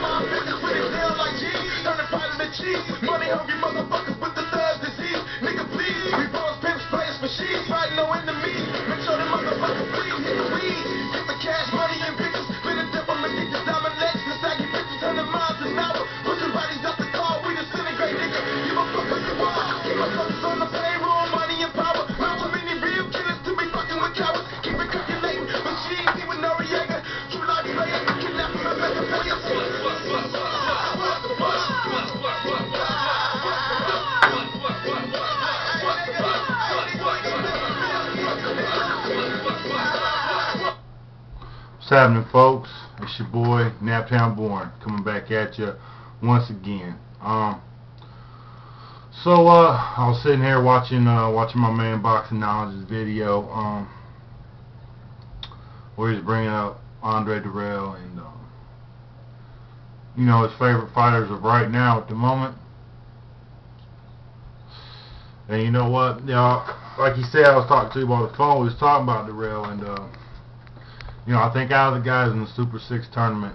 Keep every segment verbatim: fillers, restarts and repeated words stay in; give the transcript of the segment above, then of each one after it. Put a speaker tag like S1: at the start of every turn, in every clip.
S1: my business with it down like G. Turn the pot into cheese. Money hungry motherfuckers with the third disease. Nigga, please. We boss pimps, players for sheep. Fighting no enemies. Make sure them motherfuckers please hit the weed. Get the cash, money, and bitches. Been a devil addicted, diamond legs, the saggy bitches, turning miles an hour. Pushing bodies out the car, we disintegrate, nigga. Give a fuck who you are. Keep my fuckers on the payroll, money and power. Not too many real killers to be fucking with cowards. Keep it calculating, but she ain't even Noriega. True life players, kidnapping and make a players.
S2: What's happening, folks? It's your boy NaptownBorn coming back at you once again. Um, so uh, I was sitting here watching uh, watching my man Boxing Knowledge's video, um, where he's bringing up Andre Dirrell and um, you know, his favorite fighters of right now at the moment. And you know what, you know, like he said, I was talking to him on the phone. We was talking about Dirrell, and uh, you know, I think out of the guys in the Super Six tournament,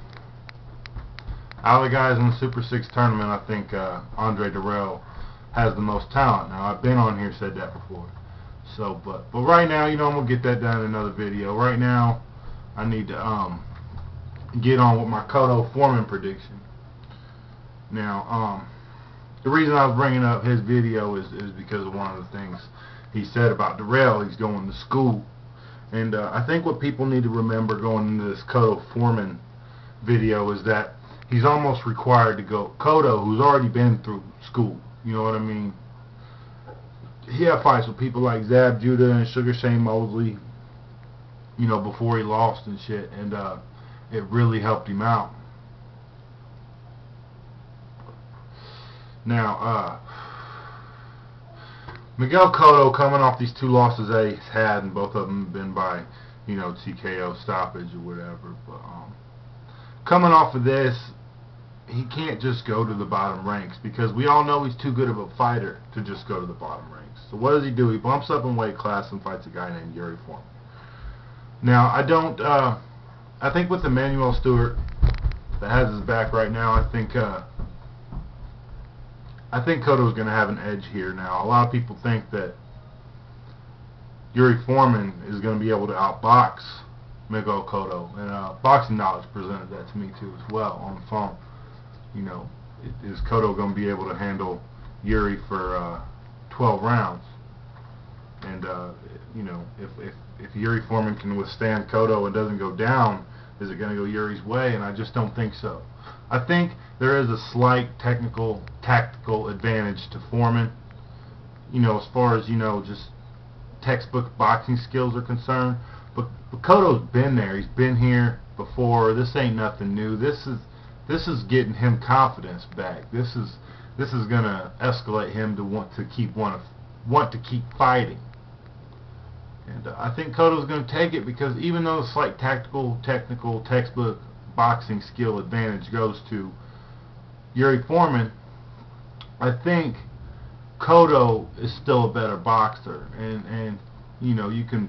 S2: out of the guys in the Super Six tournament, I think uh, Andre Dirrell has the most talent. Now, I've been on here said that before. So, but but right now, you know, I'm gonna get that done in another video. Right now, I need to um get on with my Cotto Foreman prediction. Now, um, the reason I was bringing up his video is is because of one of the things he said about Dirrell. He's going to school. And uh, I think what people need to remember going into this Cotto Foreman video is that he's almost required to go. Cotto, who's already been through school, you know what I mean? He had fights with people like Zab Judah and Sugar Shane Mosley, you know, before he lost and shit, and uh, it really helped him out. Now, uh, Miguel Cotto, coming off these two losses that he's had, and both of them have been by, you know, T K O stoppage or whatever, but um, coming off of this, he can't just go to the bottom ranks, because we all know he's too good of a fighter to just go to the bottom ranks. So what does he do? He bumps up in weight class and fights a guy named Yuri Foreman. Now, I don't, uh, I think with Emmanuel Stewart that has his back right now, I think, uh, I think Cotto's going to have an edge here. Now, a lot of people think that Yuri Foreman is going to be able to outbox Miguel Cotto, and uh, Boxing Knowledge presented that to me too as well on the phone. You know, is Cotto going to be able to handle Yuri for uh, twelve rounds? And uh, you know, if, if if Yuri Foreman can withstand Cotto and doesn't go down, is it going to go Yuri's way? And I just don't think so. I think there is a slight technical, tactical advantage to Foreman, you know, as far as, you know, just textbook boxing skills are concerned. But, but Cotto's been there. He's been here before. This ain't nothing new. This is this is getting him confidence back. This is this is gonna escalate him to want to keep want to want to keep fighting. And uh, I think Cotto's gonna take it, because even though the slight tactical, technical, textbook boxing skill advantage goes to Yuri Foreman, I think Cotto is still a better boxer, and and you know, you can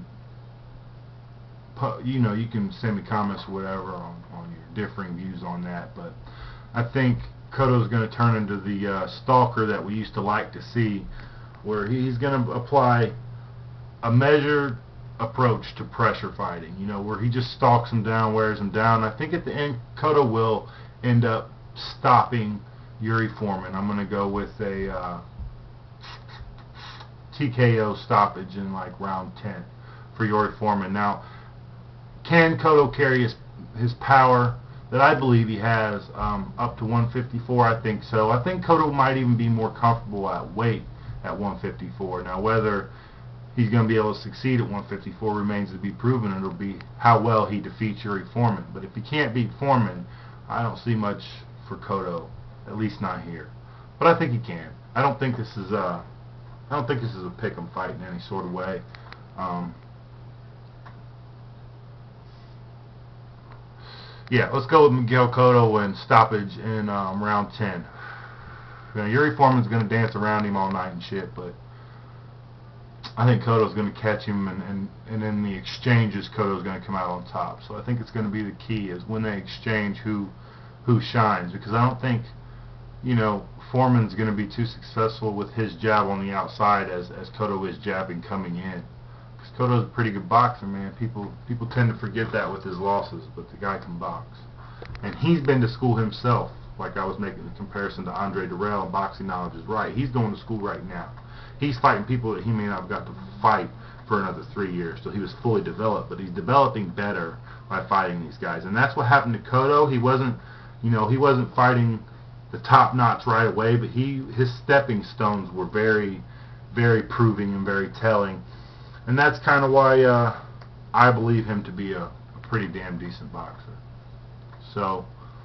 S2: you know you can send me comments or whatever on, on your differing views on that, but I think Cotto's going to turn into the uh, stalker that we used to like to see, where he's going to apply a measured approach to pressure fighting, you know, where he just stalks him down, wears him down. I think at the end, Cotto will end up stopping Yuri Foreman. I'm going to go with a uh, T K O stoppage in like round ten for Yuri Foreman. Now, can Cotto carry his, his power that I believe he has um, up to one fifty-four? I think so. I think Cotto might even be more comfortable at weight at one fifty-four. Now, whether he's going to be able to succeed at one fifty-four remains to be proven. It'll be how well he defeats Yuri Foreman. But if he can't beat Foreman, I don't see much for Cotto, at least not here. But I think he can. I don't think this is a, I don't think this is a pick'em fight in any sort of way. Um, yeah, let's go with Miguel Cotto and stoppage in um, round ten. You know, Yuri Foreman's going to dance around him all night and shit, but I think Cotto's going to catch him, and, and, and in the exchanges, Cotto's going to come out on top. So I think it's going to be the key is when they exchange who who shines, because I don't think, you know, Foreman's going to be too successful with his jab on the outside as as Cotto is jabbing coming in. Because Cotto's a pretty good boxer, man. People people tend to forget that with his losses, but the guy can box. And he's been to school himself, like I was making the comparison to Andre Durrell, and boxing knowledge is right. He's going to school right now. He's fighting people that he may not have got to fight for another three years, so he was fully developed, but he's developing better by fighting these guys. And that's what happened to Cotto. He wasn't, you know, he wasn't fighting the top knots right away, but he his stepping stones were very, very proving and very telling. And that's kind of why uh, I believe him to be a, a pretty damn decent boxer. So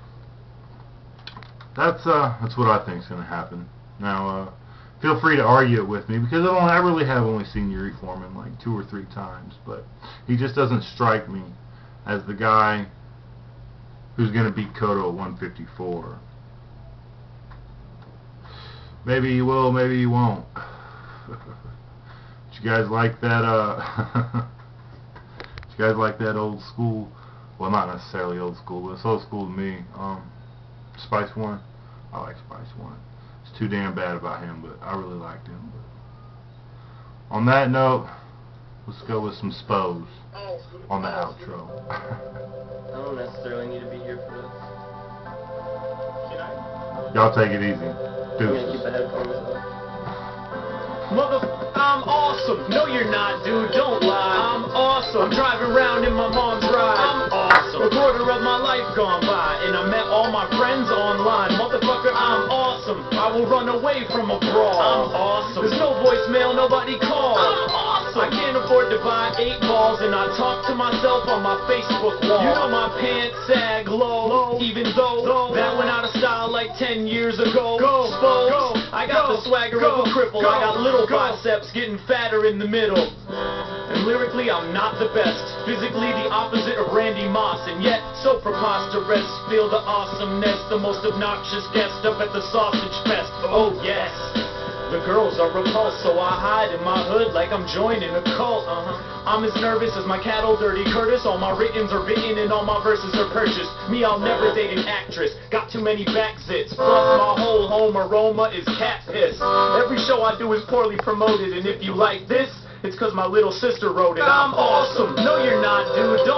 S2: that's uh, that's what I think is going to happen. Now, uh, feel free to argue it with me, because I, don't, I really have only seen Yuri Foreman like two or three times, but he just doesn't strike me as the guy who's going to beat Cotto at one fifty-four. Maybe he will, maybe he won't. You guys like that, uh, you guys like that old school, well, not necessarily old school, but it's old school to me, um, Spice One? I like Spice One. It's too damn bad about him, but I really liked him. But on that note, let's go with some Spose on the outro.
S3: I don't necessarily need to be here for this. Can I?
S2: Y'all take it easy.
S3: I'm gonna keep the headphones on.
S4: Mother, I'm awesome. No, you're not, dude. Don't lie. I'm awesome. I'm driving around in my mom's ride. I'm awesome. A quarter of my life gone by, and I met all my friends online. Motherfucker, I'm awesome. I will run away from a brawl. I'm awesome. There's no voicemail, nobody calls. I'm awesome. I can't afford to buy eight balls, and I talk to myself on my Facebook wall. You know my pants sag low, even though that went out of style like ten years ago. Go, Spose. Go. I got the swagger of a cripple. I got little biceps getting fatter in the middle. And lyrically, I'm not the best. Physically, the opposite of Randy Moss. And yet, so preposterous. Feel the awesomeness. The most obnoxious guest up at the Sausage Fest. Oh, yes. The girls are repulsed, so I hide in my hood like I'm joining a cult. Uh-huh. I'm as nervous as my cattle, Dirty Curtis. All my writtens are written and all my verses are purchased. Me, I'll never date an actress. Got too many back zits. Plus, my whole home aroma is cat piss. Every show I do is poorly promoted, and if you like this, it's because my little sister wrote it. I'm awesome. No, you're not, dude. Don't